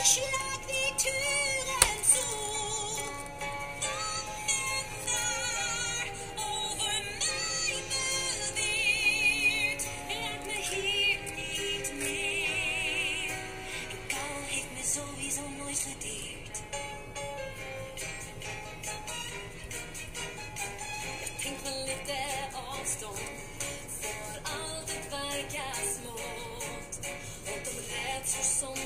slag vid turens ord. Over my bevirt. Let me hit me. Go hit me sowieso nooit verdierd. Jag tänk väl lite avstånd. För allt det verkar smått. Och de rädslor som